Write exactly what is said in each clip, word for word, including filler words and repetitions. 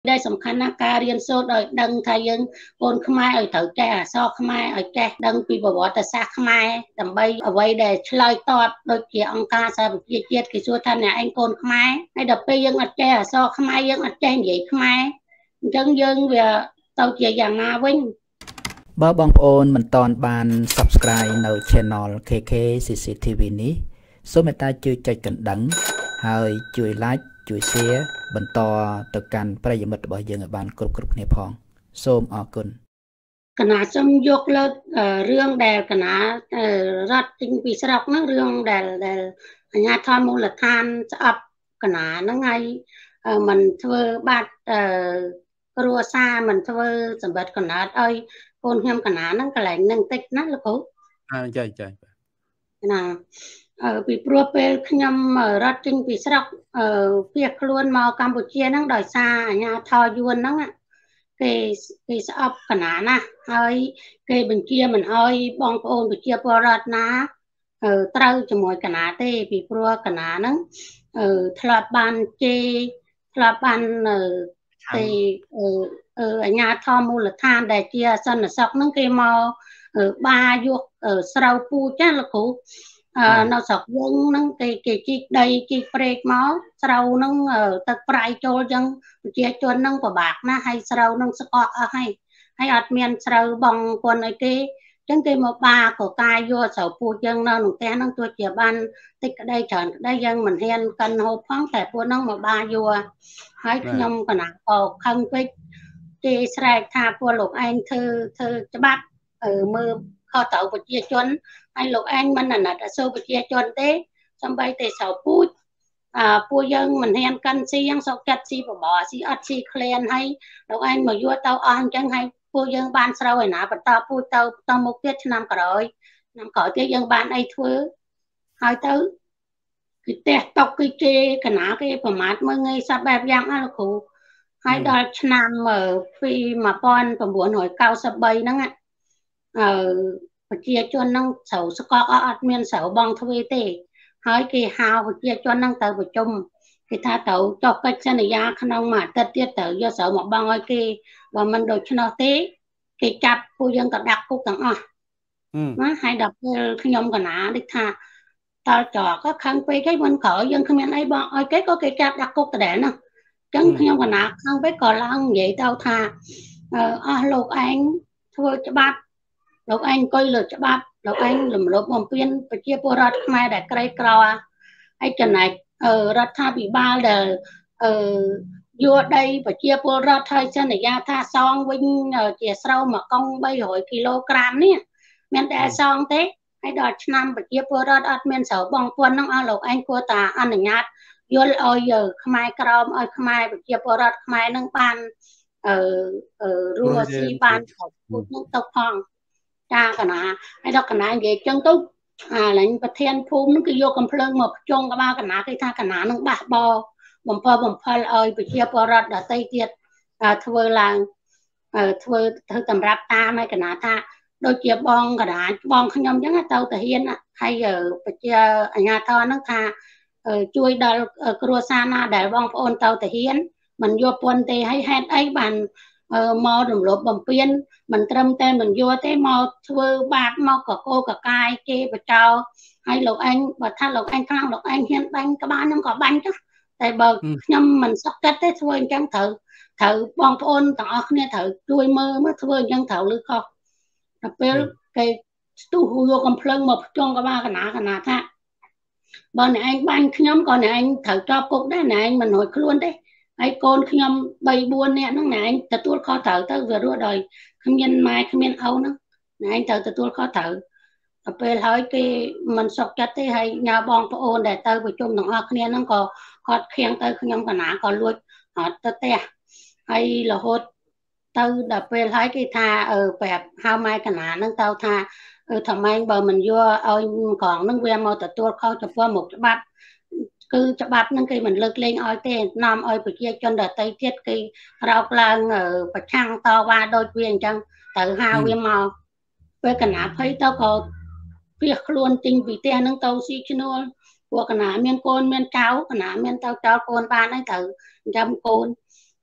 đây sầm khăn na ca riêng số đời đăng thay dân ôn khmai ở thử trẻ so khmai ở trẻ đăng pi bảo bỏ ta xa khmai tầm bay ở đây để chơi tọt đôi kia ông ca sa chia chia cái số thân này anh côn khmai hay đập bây dân ở trẻ so khmai dân ở trẻ vậy khmai chân dân về tàu chia dạng na vinh បើបងប្អូនមិនទាន់បាន subscribe នៅ channel เค เค ซี ซี ที วี នេះសូមមេត្តាជួយចុចកណ្ដឹងហើយជួយ like ជួយ share បន្តទៅកាន់ប្រិយមិត្តរបស់យើងឲ្យបានគ្រប់គ្រប់គ្នាផងសូមអរគុណគណៈសូមយកលើករឿងដែលគណៈរត់ទិញពីស្រុកហ្នឹងរឿងដែលដែលអាជ្ញាធរមូលដ្ឋានស្អប់គណៈហ្នឹងហើយមិនធ្វើបាត់គ្រួសារមិនធ្វើសម្បត្តិគណៈឲ្យកូនខ្ញុំកណាហ្នឹងកន្លែងហ្នឹងតិចណាស់លោកគ្រូអើចាចាណាពីព្រោះពេលខ្ញុំរត់ចេញពីស្រុកភៀសខ្លួនមកកម្ពុជាហ្នឹងដោយសារអាជ្ញាធរយួនហ្នឹងគេគេស្អប់កណាណាហើយគេបញ្ជាមិនអោយបងប្អូនប្រជាពលរដ្ឋណាត្រូវជាមួយកណាទេពីព្រោះកណាហ្នឹងធ្លាប់បានជេរធ្លាប់បានទេអាជ្ញាធរមូលដ្ឋានដែលជាសន្តិសុខហ្នឹងគេមកបាយកស្រូវពូជណាលោកគ្រូនៅស្រុកយើងហ្នឹងគេគេជីកដីជីកព្រែកមកស្រូវហ្នឹងទឹកប្រៃចូលចឹងប្រជាជនហ្នឹងពិបាកណាស់ហើយស្រូវហ្នឹងស្កកអស់ហើយហើយអត់មានស្រូវបងគុណអីទេចឹងគេមកបាកកាយយកស្រូវពូជយើងនៅក្នុងផ្ទះហ្នឹងទោះជាបានតិចក្តីច្រើនក្តីយើងមិនហ៊ានកិនហូបផងតែពួកហ្នឹងមកបាយកហើយខ្ញុំកណាក៏ខឹងពេកគេស្រែកថាពួកលោកឯងធ្វើធ្វើច្បាប់មើលខុសត្រូវប្រជាជនហើយលោកឯងមិនអាណិតអាសូរប្រជាជនទេសំបីតែស្រូវពូជអឺពួកយើងមិនហ៊ានកាន់ស៊ីយ៉ាងសុកចិត្តស៊ីបបរស៊ីអត់ស៊ីក្លៀនហើយលោកឯងមកយកទៅអស់អញ្ចឹងហើយពួកយើងបានស្រូវឯណាបន្តពូជទៅទៅមុខទៀតឆ្នាំក្រោយឆ្នាំក្រោយទៀតយើងបានអីធ្វើហើយទៅគឺផ្ទះតុកគឺគេកណាគេប្រមាថមើងងាយសត្វបែបយ៉ាងណាលោកគ្រូហើយដល់ឆ្នាំពីnineteen ninety-threeហ្នឹងអឺប្រជាជនហ្នឹងត្រូវស្កកអត់មានស្រូវបងទ្វេទេហើយគេហៅប្រជាជនហ្នឹងទៅប្រជុំគេថាត្រូវចុះកិច្ចសន្យាក្នុងមួយអាទិត្យទៀតត្រូវយកស្រូវមកបងឲ្យគេបើមិនដូច្នោះទេគេចាប់ពួកយើងទៅដាក់គុកទាំងអស់ណាហើយដល់ពេលខ្ញុំកណាដូចថាតល់ចក៏ខឹងពេកហើយមិនក្រោយយើងគ្មានអីបងឲ្យគេក៏គេចាប់ដាក់គុកដដែលណាចឹងខ្ញុំកណាខឹងពេកក៏ឡើងនិយាយទៅថាអស់លោកឯងធ្វើច្បាប់លោកឯងអង្គុយលើច្បាប់លោកឯងរំលោភបំពានប្រជាពលរដ្ឋខ្មែរដែលក្រីក្រហើយចំណែករដ្ឋាភិបាលដែលអឺយកដីប្រជាពលរដ្ឋហើយសន្យាថាសងវិញជាស្រូវមួយកុងthree hundredគីឡូក្រាមនេះមានតែសងទេហើយដល់ឆ្នាំប្រជាពលរដ្ឋអត់មានស្រូវបងពុនហ្នឹងអស់លោកឯងគួរតែអនុញ្ញាតយល់ឲ្យខ្មែរក្រមឲ្យខ្មែរប្រជាពលរដ្ឋខ្មែរនឹងបានអឺរស់ស៊ីបានគ្រប់នឹងទៅផងចាកណាហើយដល់កណានិយាយចឹងទៅអាឡើងប្រធានភូមិនឹងគឺយកកំភ្លើងមកភ្ជង់ក្បាលកណាគេថាកណានឹងបះបោបំផិលបំផិលឲ្យប្រជាពលរដ្ឋដទៃទៀតធ្វើឡើងធ្វើធ្វើតម្រាប់តាមឲ្យកណាថាដូចជាបងកណាបងខ្ញុំចឹងទៅតាហ៊ានហើយប្រជាអាជ្ញាធរហ្នឹងថាជួយដល់គ្រួសារណាដែលបងប្អូនទៅតាហ៊ានមិនយកពន្ធទេហើយហេតុអីបានមករំលោភបំពានមិនត្រឹមតែមិនយកទេមកធ្វើបាបមកកកោកកាយគេបចោហើយលោកឯងបើថាលោកឯងខ្លាំងលោកឯងហ៊ានបាញ់ក្បាលហ្នឹងក៏បាញ់ទៅតែបើខ្ញុំមិនសុខចិត្តទេធ្វើអញ្ចឹងត្រូវត្រូវបងប្អូនទាំងអស់គ្នាត្រូវជួយមើលមើលធ្វើអញ្ចឹងត្រូវលឺខុសដល់ពេលគេស្ទុះយកកំភ្លើងមកភ្ជង់ក្បាលកណាកណាថាបើអ្នកឯងបាញ់ខ្ញុំក៏អ្នកឯងត្រូវជាប់គុកដែរអ្នកឯងមិនរួចខ្លួនទេហើយកូនខ្ញុំthree fourនាក់ហ្នឹងអ្នកឯងទទួលខុសត្រូវទៅវារស់ដោយគ្មានម៉ែគ្មានឪហ្នឹងអ្នកឯងត្រូវទទួលខុសត្រូវដល់ពេលហើយគេមិនសុខចិត្តទេហើយញ៉ាបងប្អូនដែលទៅប្រជុំទាំងអស់គ្នាហ្នឹងក៏គាត់ខៀងទៅខ្ញុំកណាក៏លួចអត់ទៅផ្ទះហើយរហូតទៅដល់ពេលហើយគេថាអឺប្រាប់ហៅម៉ែកណាហ្នឹងទៅថាថាម៉ែបើមិនយកឲ្យក្រងហ្នឹងវាមកទទួលខុសចំពោះមុខច្បាប់គឺច្បាប់ហ្នឹងគេមិនលើកលែងឲ្យទេនាំឲ្យប្រជាជនដទៃទៀតគេរោគឡើងប្រឆាំងតវ៉ាដូចវាអញ្ចឹងទៅហៅវាមកពេលកណាភ័យទៅក៏ភៀសខ្លួនទិញពីផ្ទះហ្នឹងទៅស៊ីឈ្នួលពួកកណាមានកូនមានចៅកណាមានទៅចោលកូនបានហើយទៅចាំកូន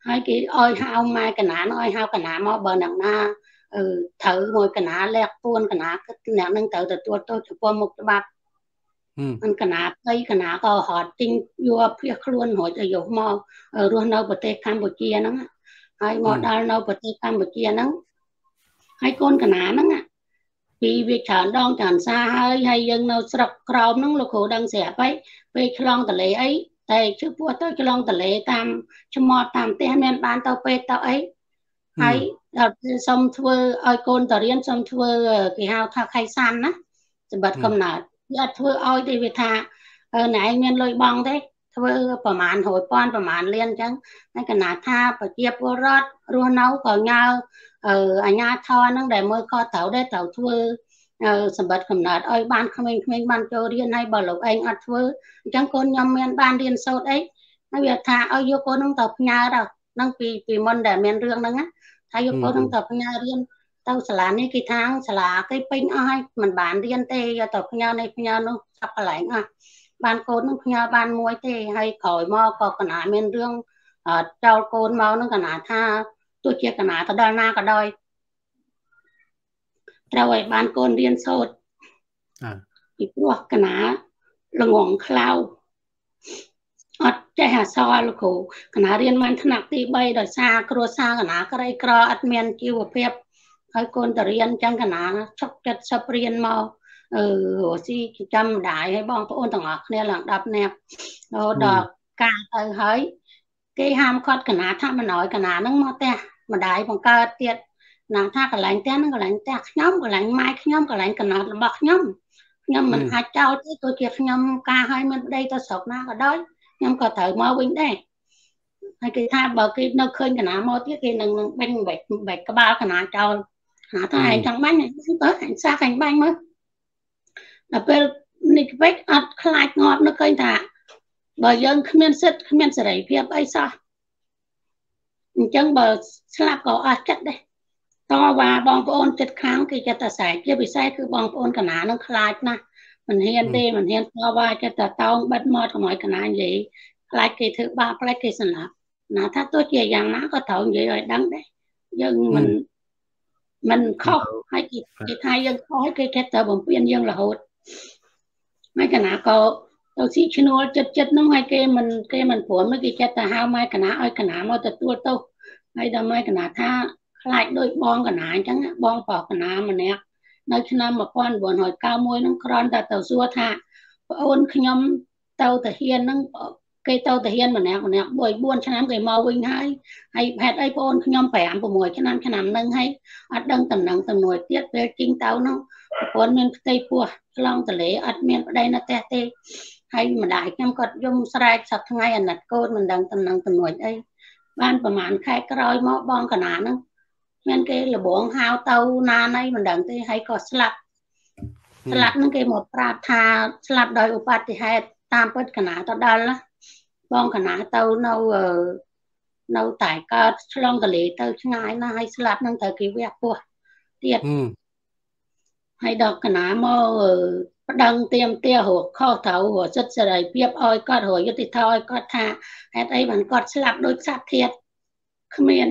hai cái oi hao mai cái ná oi hao cái ná mà bờ nặng na ừ thử ngồi cái ná lẹt tuôn cái ná cái nặng nâng thử từ tuôn tôi chụp qua một cái bátมันขนาดไอ้ขนาดก็หอดจริงยัวเพียคล้วนหัวจะอยู่มอเออรัวเราประเทศกัมพูชีนั่งไอ้หมอดาเราประเทศกัมพูชีนั่งไอ้คนขนาดนั่งอ่ะปีวิชาดองจานซาให้ให้ยังเราสระกรอบนั่งลูกโขดังเสียไปไปคลองทะเลไอ้แต่ชื่อพวกเต้าคลองทะเลตามชมอตามเตี้ยแม่บ้านเต้าเป็ดเต้าไอ้ไอ้เราสมทวไอ้คนต่อเรียนสมทวกี่ฮาวท่าไข่ซันนะจะบัดคำนาดอยากធ្វើឲ្យទេវាថាណែឯងមានលុយបងទេធ្វើប្រហែលរយពាន់ប្រហែលលានអញ្ចឹងហើយកណាថាប្រជាពលរដ្ឋរស់នៅក៏ញ៉ៅអាញាធរហ្នឹងដែលមើលខុសត្រូវដែរត្រូវធ្វើសម្បត្តិកំណត់ឲ្យបានក្មេងៗបានចូលរៀនហើយបើលោកឯងអត់ធ្វើអញ្ចឹងកូនខ្ញុំមានបានរៀនសូត្រអីហើយវាថាឲ្យយកកូនហ្នឹងទៅផ្ញើទៅហ្នឹងពីពីមុនដែលមានរឿងហ្នឹងថាយកកូនហ្នឹងទៅផ្ញើរៀនទៅសាលានេះគេថាសាលាគេពេញអស់ហើយមិនបានរៀនទេយកទៅផ្ញើនេះផ្ញើនោះចាប់កន្លែងអស់បានកូននឹងផ្ញើបានមួយទេហើយក្រោយមកក៏កណាមានរឿងចោលកូនមកនឹងកណាថាទោះជាកណាទៅដល់ណាក៏ដោយត្រូវឲ្យបានកូនរៀនសូត្រពីព្រោះកណាល្ងងខ្លៅអត់ចេះអក្សរលោកគ្រូកណារៀនបានថ្នាក់ទីបីដោយសារគ្រួសារកណាក្រីក្រអត់មានជីវភាពហើយកូនតរៀនចឹងកណាឈប់ចិត្តសពរៀនមកអឺរស់ស៊ីចាំម្ដាយឲ្យបងប្អូនទាំងអស់គ្នាឡើងដប់នាក់ដល់ការទៅហើយគេហាមឃាត់កណាថាមិនឲ្យកណាហ្នឹងមកផ្ទះម្ដាយបង្កើតទៀតណាថាកន្លែងផ្ទះហ្នឹងកន្លែងផ្ទះខ្ញុំកន្លែងម៉ែខ្ញុំកន្លែងកណាត់របស់ខ្ញុំខ្ញុំមិនអាចចោលទេទោះជាខ្ញុំការឲ្យមានប្តីទៅស្រុកណាក៏ដោយខ្ញុំក៏ត្រូវមកវិញដែរហើយគេថាបើគេនៅឃើញកណាមកទៀតគេនឹងបាញ់បែកបែកក្បាលកណាចោលហៅថាឯងចង់បាញ់ទៅអញសាក់អញបាញ់មើលដល់ពេលនេះពេកអត់ខ្លាចងាប់នឹកឃើញថាបើយើងគ្មានសិទ្ធិគ្មានសេរីភាពអីសោះអញ្ចឹងបើស្លាប់ក៏អស់ចិត្តដែរតវ៉ាបងប្អូនចិត្តខាងគេចិត្តតែស្រែកជាពិសេសគឺបងប្អូនកណានឹងខ្លាចណាស់មិនហ៊ានទេមិនហ៊ានតវ៉ាចិត្តតែតោងបិទមាត់កុំឲ្យកណានិយាយខ្លាចគេធ្វើបាបខ្លាចគេសម្លាប់ណាថាទោះជាយ៉ាងណាក៏ត្រូវនិយាយឲ្យដឹងដែរយើងមិនมันខុសហើយគេថាយើងខុសហើយគេគេទៅបំពេញយើងរហូតហើយកណាក៏ទៅស៊ីឈ្នួលចិត្តចិត្តហ្នឹងហើយគេមិនគេមិនព្រមគេចិត្តទៅហៅម៉ែកណាឲ្យកណាមកទទួលទោសហើយដល់ម៉ែកណាថាខ្លាចដូចបងកណាអញ្ចឹងបងប្រុសកណាម្នាក់នៅឆ្នាំmột nghìn chín trăm chín mươi mốtហ្នឹងគ្រាន់តែទៅសួរថាប្អូនខ្ញុំទៅតាហ៊ានហ្នឹងគេទៅតាហ៊ានម្នាក់ម្នាក់bốnឆ្នាំគេមកវិញហើយហើយហេតុអីបងខ្ញុំfive sixឆ្នាំឆ្នាំហ្នឹងហើយអត់ដឹងតំណែងតំណួយទៀតពេលជីងទៅហ្នឹងប្រពន្ធមានផ្ទៃពោះឆ្លងទលេអត់មានប្តីនៅផ្ទះទេហើយម្ដាយខ្ញុំគាត់យំស្រែកសប្តាហ៍ថ្ងៃអាណិតកូនមិនដឹងតំណែងតំណួយអីបានប្រហែលខែក្រោយមកបងកណាហ្នឹងមានគេលបងហៅទៅណាណៃមិនដឹងទេហើយក៏ស្លាប់ស្លាប់ហ្នឹងគេមកប្រាប់ថាស្លាប់ដោយឧបទ្ទហេតុតាមពិតកណាទៅដល់បងកណាទៅនៅនៅតែកើតឆ្លងទលេទៅឆ្ងាយណាស់ហើយស្លាប់នឹងត្រូវគេវះពោះទៀតហើយដល់កណាមកប្តឹងទៀមទារកខុសត្រូវរកសិទ្ធិសេរីភាពឲ្យគាត់រកយុត្តិធម៌ឲ្យគាត់ថាហេតុអីបានគាត់ស្លាប់ដោយសត្វធាតុគ្មាន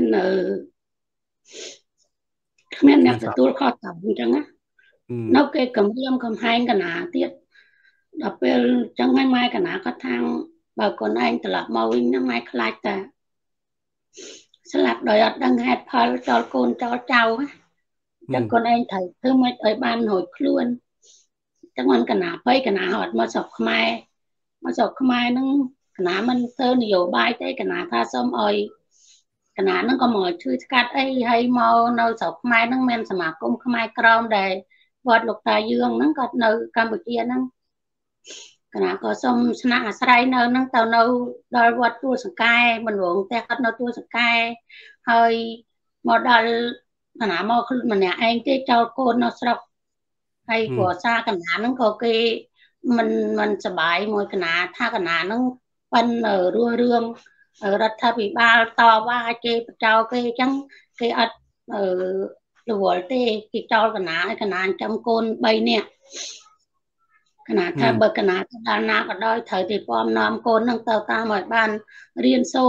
គ្មានអ្នកទទួលខុសត្រូវអញ្ចឹងណានៅគេកំរាមកំហែងកណាទៀតដល់ពេលអញ្ចឹងហើយម៉ែកណាគាត់ថាបើកូនឯងត្រឡប់មកវិញហ្នឹងម៉ែខ្លាចតែស្លាប់ដោយអត់ដឹងហេតុផលចោលកូនចោលចៅចឹងកូនឯងត្រូវធ្វើមិនឲ្យបានរួចខ្លួនចឹងមិនកណាភ័យកណាហត់មកស្រុកខ្មែរមកស្រុកខ្មែរហ្នឹងកណាមិនធ្វើនយោបាយទេកណាថាសូមឲ្យកណាហ្នឹងក៏មកជួយស្កាត់អីហើយមកនៅស្រុកខ្មែរហ្នឹងមានសមាគមខ្មែរក្រមដែលវត្តលោកតាយើងហ្នឹងគាត់នៅកម្ពុជាហ្នឹងកណាក៏សូមស្នាក់អាស្រ័យនៅហ្នឹងទៅនៅដល់វត្តទួលសង្កែមិនរងផ្ទះគាត់នៅទួលសង្កែហើយមកដល់កណាមកខ្លួនម្នាក់ឯងទេចោលកូននៅស្រុកហើយគ្រួសារកណាហ្នឹងក៏គេមិនមិនសប្បាយមួយកណាថាកណាហ្នឹងប៉ិនរស់រឿងរដ្ឋាភិបាលតវ៉ាគេបចោគេអញ្ចឹងគេអត់រវល់ទេគេចោលកណាឲ្យកណាចាំកូន3នាក់កណាថាបើកណាទៅដល់ណាក៏ដោយត្រូវតែពំនាំកូននឹងទៅតាមឲ្យបានរៀនសូត្រ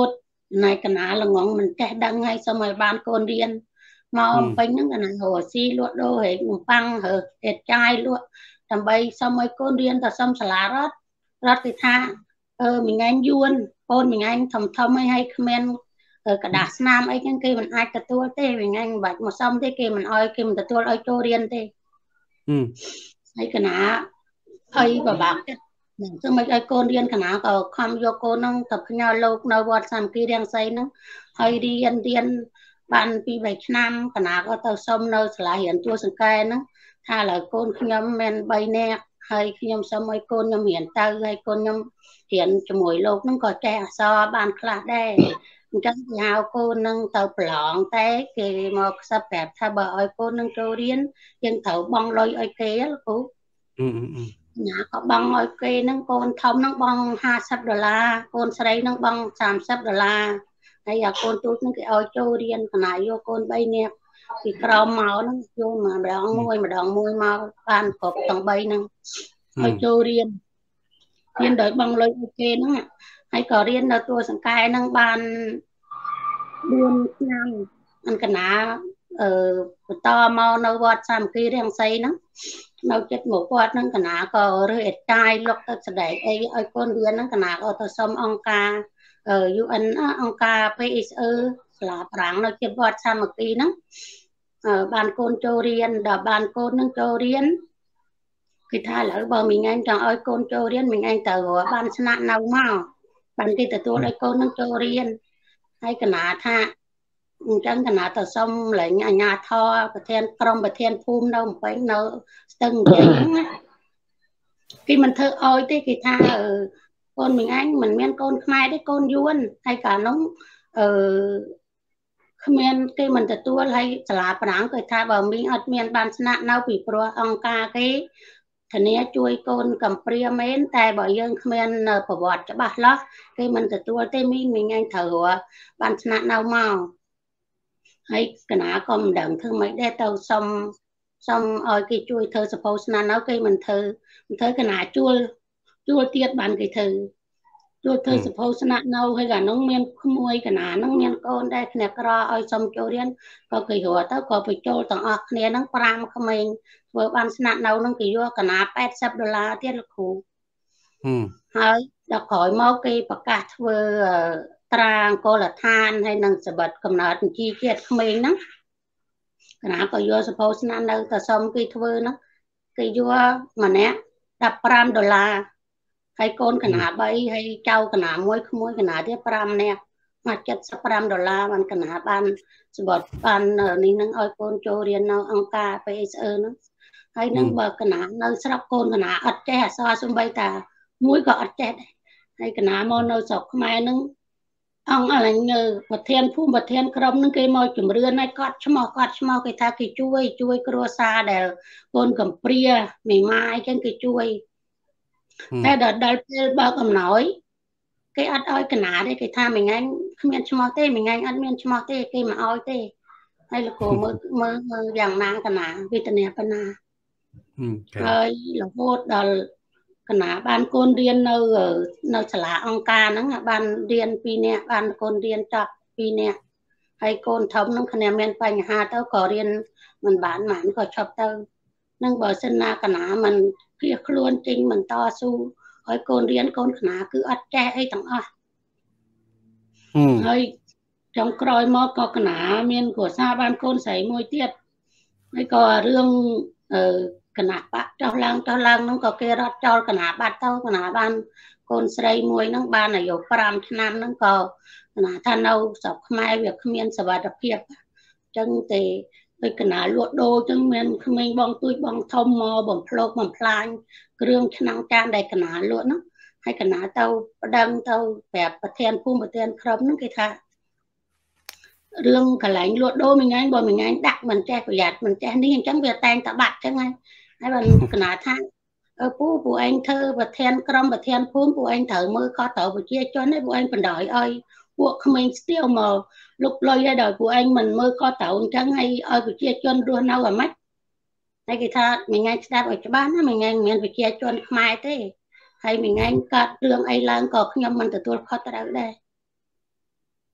này cái nào là ngon mình trẻ đăng hay xong rồi ban con điên mà bên những cái này hồ si luôn đô hệ băng hở hết chai luôn tầm bay xong rồi con điên ta xong xả lá rót rót thì tha ờ mình anh yuan con mình anh thầm thầm hay hay comment ở cả đá nam ấy cái kia mình ai cả tua tê mình anh bạch một xong thế kia mình oi kia mình ta tua oi cho điên tê hay cái nào ấy và bạcซึ่งไม่ไอ้คนเรียนขนาดก็คำโยโกนั่งกับขยาโลกนวัดสามกีเรียงไซนั่งให้เรียนเรียนบ้านปีใบชนามขนาดก็ต้องสมเนาสลายเห็นตัวสังเกตนั่งถ้าหลายคนขยมแมนใบแนกให้ขยมสมัยคนยมเห็นเตาให้คนยมเห็นจมูกโลกนั่งก็แก่ซอบ้านคลาดได้จังยาวคนนั่งเตาปลองแต่เกมอกสแปดถ้าบ่อยคนนั่งโจเรียนยังเตาบองลอยไอ้เกลกูnhà có bằng ở cây nâng con thông nâng bằng hai trăm đô la con sấy nâng bằng ba trăm đô la hay là con tôi nâng cái áo châu điên cái này vô con bay nè thì cầu máu nâng vô mà đòn môi mà đòn môi màu ban cột tầng bay nâng áo châu điên điên đợi bằng lời ok nâng hay có điên là tôi sang cái nâng ban điên nam anh cái nào ở to mau nấu bọt xăm kia đang xây nâng nấu chết một quạt nâng cả ná có rơi chai lúc ta sẽ đẩy ấy ở con đứa nâng cả ná có ta xông ông ca ở u n ông ca pê ét e là ráng nó chết quạt xa một tí nâng ở bàn con châu riêng đợt bàn con nâng châu riêng khi tha lỡ bờ mình anh chẳng ơi con châu riêng mình anh tờ của bàn sẵn nạn nào mau bàn kia tờ tôi lấy con nâng châu riêng hay cả ná tha chẳng cả ná tờ xong lấy nhà nhà tho và thiên trong và thiên phum đâu một cái nợ từng khi mình thơ ôi thế thì tha ở con mình anh mình men con mai đấy con yuan hay cả nó ở men cái mình tự tua hay là bản cái tha bảo mình ở men ban nạn nào bị pro ông ca cái thành này chui con cầm pria men tai bảo dân men bảo bọt cho bà lo cái mình tự tua thế mình mình anh thở ban nạn nào màu hay cái nào còn đẳng thương mấy đe tàu xong xong ở cái chui thơ suppose là nó cái mình thơ mình thơ cái nào chua chua tiết bàn cái thơ chua thơ suppose là nâu hay là nông miên mùi cái nào nông miên con đây cái này ở xong cho riêng có cái hùa tao có phải cho tặng ở này nó pram không mình vừa bàn sạn nâu nó cái vô cái nào tám trăm đô la tiết là khổ hơi đã khỏi mau cái bạc cát vừa trang cô là than hay năng sẽ bật cầm nợ chi tiết không mình đó cái nào có vô suppose là đâu ta xong cái thưa nó cái vô mà nè đập pram đô la hay con cái nào bay hay trâu cái nào muối không muối cái nào tiếp pram nè mà chất pram đô la bằng cái nào ban sẽ bật ban ở nên năng ơi con cho riêng nó ông ca pê ét e nó hay năng bật cái nào nó sắp con cái nào ắt che so xung bay ta muối có ắt che hay cái nào món nó sọc mai nó ông là nhờ một thiên phu một thiên cầm những cái môi chùm rươn này cọt cho mò cọt cho mò cái thà cái chuối chuối cua sa để con cầm pria mì mai trên cái chuối thế đợt đợt bao cầm nói cái ăn oi cái ná đây cái tha mình anh không nhận cho mò tê mình anh ăn miên cho mò tê cái mà oi tê hay là cô mơ mơ mơ vàng mang cái ná vitamin cái ná ơi là vô đợt cái nào ban con điên nơi ở nơi là ông ca nó ban điên pi nè ban con điên chọc pi nè hay con thống nó khả năng men phanh ha tao có điên mình bán mãn có chọc tao nâng bờ sân na cái nào mình kia luôn chính mình to su hỏi con điên con khả năng cứ ắt che hay thằng à hay trong còi mò có cái nào miền của xa ban con sấy môi tiết hay có riêng ở cái nào bắt cho lăng cho lăng nó có kia rót cho cái nào bắt tao cái nào ban con sấy môi nó ban là dầu pram nam nó có cái nào than đâu sọc mai việc miền sờ đặc biệt chân thì cái nào luộc đô chân miền miền bong túi bong thông mò bong plok bong plan riêng năng can đây cái nào luộc nó hay cái nào tao đăng tao đẹp và thiên phun và thiên khóm nó cái thà riêng cái lạnh luộc đô mình anh bỏ mình anh đặt mình che của giặt mình che đi chẳng việc tan tạo bạc chẳng ngay hay bằng cái nào than ở phú của anh thơ và thiên khóm và thiên phun của anh thở mưa khó tàu và chia cho nên của anh phần đòi ơi buộc mình still mà lúc lôi ra đời của anh mình mơ khó tàu chẳng hay ơi của chia cho đua nào ở mắt hay cái tha mình anh đặt ở cho bán mình anh mình phải chia cho mai thế hay mình anh cả đường ấy là có nhưng mình từ tôi khó tới đây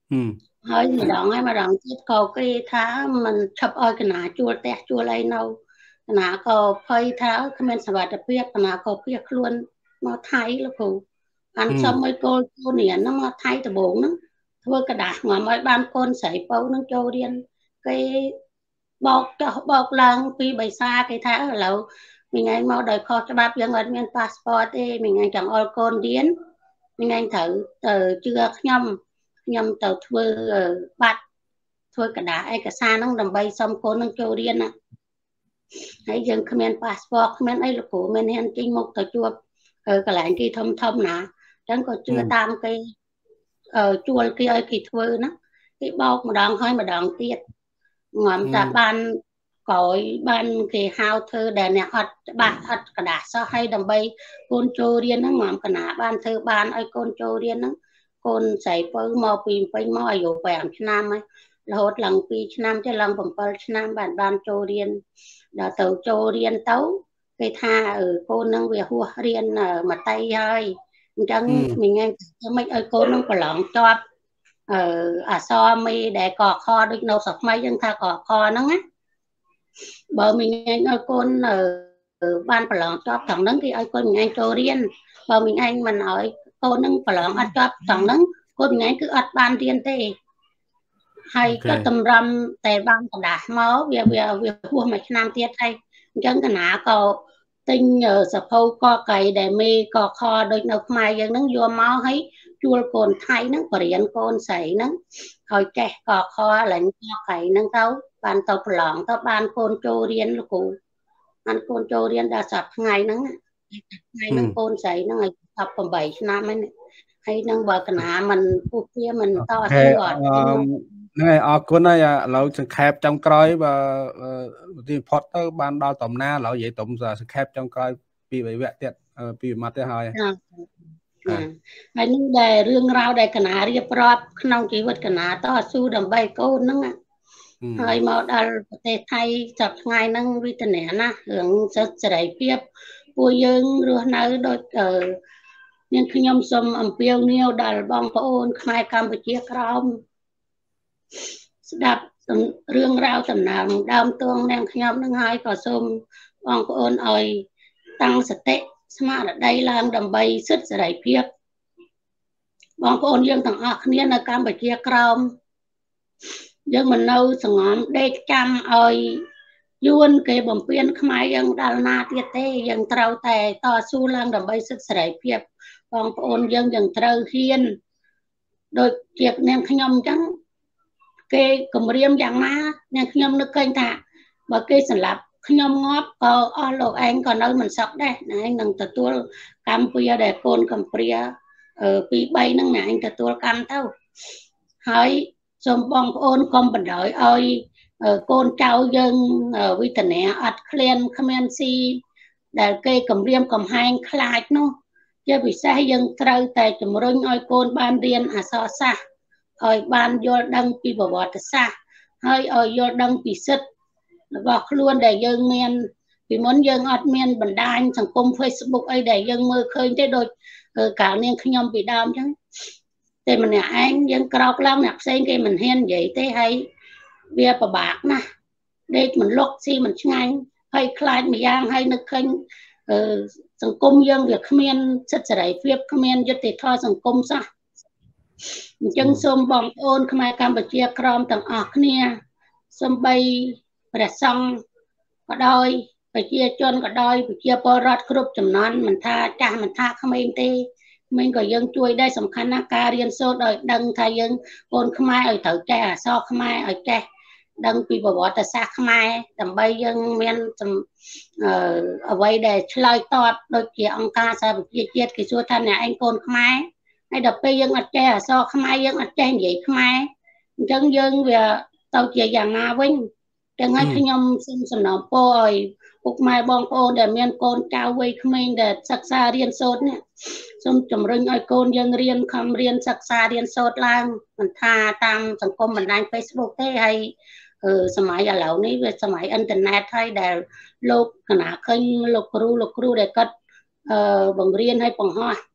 ហើយម្ដងហើយម្ដងទៀតក៏គេថាมันឈប់ឲ្យកណាជួលផ្ទះជួលអីនៅកណាក៏ភ័យថាគ្មានសុវត្ថិភាពកណាក៏ភៀសខ្លួនមកថៃលោកគ្រូបានសុំឲ្យកូនចូលរៀនហ្នឹងមកថៃដំបូងហ្នឹងធ្វើกระดาษងំឲ្យបានកូនស្រីពៅហ្នឹងចូលរៀនគេបោកចោះបោកឡើងពីបិសាគេថាឥឡូវមីងឯងមកដោយខុសច្បាប់យើងអត់មានប៉ាសពតទេមីងឯងចង់អល់កូនរៀនមីងឯងត្រូវទៅជឿខ្ញុំខ្ញុំទៅធ្វើបាត់ធ្វើกระดาษឯកសារហ្នឹងដើម្បីសុំកូននឹងចូលរៀនណាហើយយើងគ្មានប៉ាសពតគ្មានអីលោកគ្រូមានហ៊ានចេញមុខទៅជួបកន្លែងគេធំធំណាអញ្ចឹងក៏ជឿតាមគេជួលគេឲ្យគេធ្វើណាគេបោកម្ដងហើយម្ដងទៀតងំតាបានក្រោយបានគេហៅធ្វើដែលអ្នកអត់ច្បាស់អត់กระดาษសោះហើយដើម្បីកូនចូលរៀនហ្នឹងងំកណាបានធ្វើបានឲ្យកូនចូលរៀនហ្នឹងកូនស្រីពៅមកពីពេញមកអាយុប្រាំឆ្នាំហើយរហូតឡើងពីរឆ្នាំទៅឡើងbảyឆ្នាំបានបានចូលរៀនដល់ទៅចូលរៀនទៅគេថាកូននឹងវាហួសរៀនមត្តេយ្យហើយអញ្ចឹងមីងឯងធ្វើម៉េចឲ្យកូននឹងប្រឡងជាប់អឺអសរមេដែលកខដូចនៅស្រុកខ្មែរយើងថាកខហ្នឹងណាបើមីងឯងឲ្យកូនបានប្រឡងជាប់ត្រង់ហ្នឹងគេឲ្យកូនមីងឯងចូលរៀនបើមីងឯងមិនឲ្យកូននឹងប្រឡងអត់ជាប់ត្រង់ហ្នឹងកូនមីងឯងគឺអត់បានរៀនទេហើយក៏តម្រាំតែបានកដាស់មកវាវាវាហួសមួយឆ្នាំទៀតហើយអញ្ចឹងកណាក៏ទិញសភៅកកៃដែលមេកខដូចនៅខ្មែរយើងហ្នឹងយកមកឲ្យជួលកូនថៃហ្នឹងបរៀនកូនស្រីហ្នឹងឲ្យចេះកខឡើងកកៃហ្នឹងទៅបានទៅប្រឡងទៅបានកូនចូលរៀនលោកគ្រូបានកូនចូលរៀនដល់សប្តាហ៍ថ្ងៃហ្នឹងថ្ងៃហ្នឹងកូនស្រីហ្នឹងឲ្យសប្តាហ៍8ឆ្នាំហ្នឹងហើយនឹងបើកណាមិនពុះវាមិនតស៊ូអត់ហ្នឹងហើយអរគុណហើយឥឡូវសង្ខេបចុងក្រោយបើទីផុតទៅបានដល់តំណាឥឡូវនិយាយតុំសង្ខេបចុងក្រោយពីវគ្គទៀតពីម៉ាត់ទៀតហើយហើយនឹងដែលរឿងរ៉ាវដែលកណារៀបរាប់ក្នុងជីវិតកណាតស៊ូដើម្បីកូនហ្នឹងហើយមកដល់ប្រទេសថៃចាប់ថ្ងៃហ្នឹងវិធានណារឿងសិទ្ធិសេរីភាពពួកយើងរស់នៅដូចនាងខ្ញុំសូមអំពាវនាវដល់បងប្អូនខ្មែរកម្ពុជាក្រោមស្ដាប់រឿងរ៉ាវដំណើរដើមតួងនាងខ្ញុំនឹងហើយក៏សូមបងប្អូនឲ្យតាំងសតិស្មារតីឡើងដើម្បីសិទ្ធិសេរីភាពបងប្អូនយើងទាំងអស់គ្នានៅកម្ពុជាក្រោមយើងមិននៅសង្ងំដេកចាំឲ្យយួនគេបំពេញខ្មែរយើងដល់ណាទៀតទេយើងត្រូវតែតស៊ូឡើងដើម្បីសិទ្ធិសេរីភាពបងប្អូនយើងយើងត្រូវហ៊ានដូចជានាងខ្ញុំអញ្ចឹងគេគម្រាមយ៉ាងណានាងខ្ញុំនឹកឃើញថាបើគេសម្លាប់ខ្ញុំងាប់ក៏អស់លោកឯងក៏នៅមិនសក់ដែរណែនឹងទទួលកម្មពៀដែលកូនកំព្រាពីរបីហ្នឹងណែឯងទទួលកម្មទៅហើយសូមបងប្អូនកុំបណ្ដោយឲ្យកូនចៅយើងវិធានអត់ឃ្លានគ្មានស៊ីដែលគេគម្រាមកំហែងខ្លាចនោះជាពិសេសយើងត្រូវតែជំរុញឲ្យកូនបានរៀនអក្សរសាស្ត្រឲ្យបានយល់ដឹងពីប្រវត្តិសាស្ត្រហើយឲ្យយល់ដឹងពីសិទ្ធិរបស់ខ្លួនដែលយើងមានពីមុនយើងអត់មានបណ្ដាញសង្គម Facebook អីដែលយើងមើលឃើញទេដូចកាលនាងខ្ញុំពីដើមអញ្ចឹងតែម្នាក់ឯងយើងក្រោកឡើងអ្នកផ្សេងគេមិនហ៊ាននិយាយទេហើយវាពិបាកណាស់ដេកមិនលុកស៊ីមិនឆ្ងាញ់ហើយខ្លាចម្យ៉ាងហើយនឹកឃើញសង្គមយើងវាគ្មានសិទ្ធិសេរីភាពគ្មានយុត្តិធម៌សង្គមសោះអញ្ចឹងសូមបងប្អូនខ្មែរកម្ពុជាក្រមទាំងអស់គ្នាសូម្បីព្រះសង្ឃក៏ដោយប្រជាជនក៏ដោយប្រជាពលរដ្ឋគ្រប់ចំនួនមិនថាចាស់មិនថាក្មេងទេក្មេងក៏យើងជួយដែរសំខាន់ណាស់ការរៀនសូត្រឲ្យដឹងថាយើងកូនខ្មែរឲ្យត្រូវចេះអក្សរខ្មែរឲ្យចេះដឹងពីប្រវត្តិសាស្ត្រខ្មែរដើម្បីយើងមានអ្វីដែលឆ្លើយតបដូចជាអង្គការសហប្រជាជាតិគេសួរថាអ្នកឯងកូនខ្មែរហើយដល់ពេលយើងអត់ចេះអក្សរខ្មែរយើងអត់ចេះនិយាយខ្មែរអញ្ចឹងយើងវាទៅជាយ៉ាងណាវិញទាំងឲ្យខ្ញុំសូមសំណូមពរឲ្យពុកម៉ែបងប្អូនដែលមានកូនចៅវ័យក្មេងដែលសិក្សារៀនសូត្រនេះសូមជំរុញឲ្យកូនយើងរៀនខំរៀនសិក្សារៀនសូត្រឡើងមិនថាតាមសង្គមបណ្ដាញ Facebook ទេហើយសម័យឥឡូវនេះវាសម័យអ៊ីនធឺណិតហើយដែលលោកកណាឃើញលោកគ្រូលោកគ្រូដែលគាត់បង្រៀនឲ្យបង្ហោះ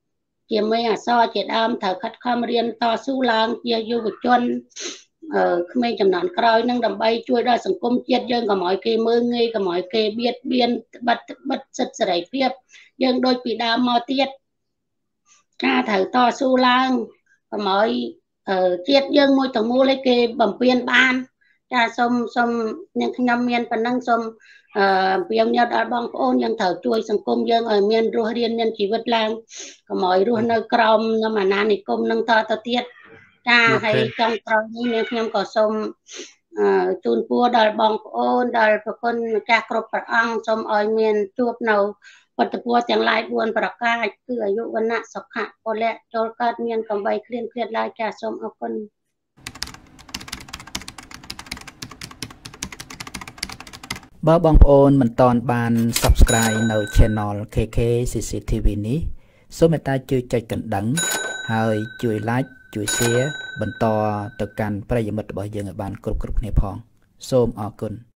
ជាមេអសរជាដើមត្រូវខិតខំរៀនតស៊ូឡើងជាយុវជនអឺក្មេងចំនួនក្រោយនឹងដើម្បីជួយដល់សង្គមជាតិយើងកុំឲ្យគេមើលងាយកុំឲ្យគេបៀតបៀនបិទបិទសិទ្ធិសេរីភាពយើងដូចពីដើមមកទៀតការត្រូវតស៊ូឡើងកុំឲ្យជាតិយើងមួយទាំងមូលឲ្យគេបំពេញបានចាសូមសូមអ្នកខ្ញុំមានប៉ុណ្ណឹងសូមអឺអំពាវនាវដល់បងប្អូនយើងត្រូវជួយសង្គមយើងឲ្យមានរស់រានមានជីវិតឡើងកុំឲ្យរស់នៅក្រោមನಮ್ಮអាណានិគមនឹងតទៅទៀតចាហើយចុងក្រោយនេះអ្នកខ្ញុំក៏សូមអឺជូនពរដល់បងប្អូនដល់ប្រពន្ធម្ចាស់គ្រប់ព្រះអង្គសូមឲ្យមានជួបនៅពុទ្ធពរទាំងឡាយបួនប្រការគឺអាយុវណ្ណៈសុខៈពលៈចូលកើតមានកំបីគ្លៀនគ្លៀតឡើយចាសូមអរគុណបើបងប្អូនមិនទាន់បាន Subscribe នៅ Channel ខេ ខេ ស៊ី ស៊ី ធី វី នេះសូមមេត្តាជួយចុចកណ្ដឹងហើយជួយ Like ជួយ Share បន្តទៅកាន់ប្រិយមិត្តរបស់យើងឲ្យបានគ្រប់គ្រប់គ្នាផងសូមអរគុណ